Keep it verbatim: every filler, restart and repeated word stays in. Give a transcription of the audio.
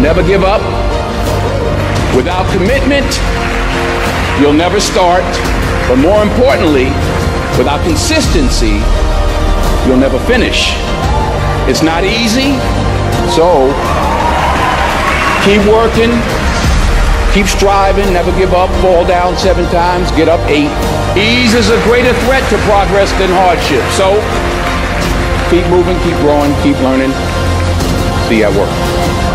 Never give up. Without commitment, you'll never start. But more importantly, without consistency, you'll never finish. It's not easy, so keep working, keep striving, never give up, fall down seven times, get up eight. Ease is a greater threat to progress than hardship. So keep moving, keep growing, keep learning. See you at work.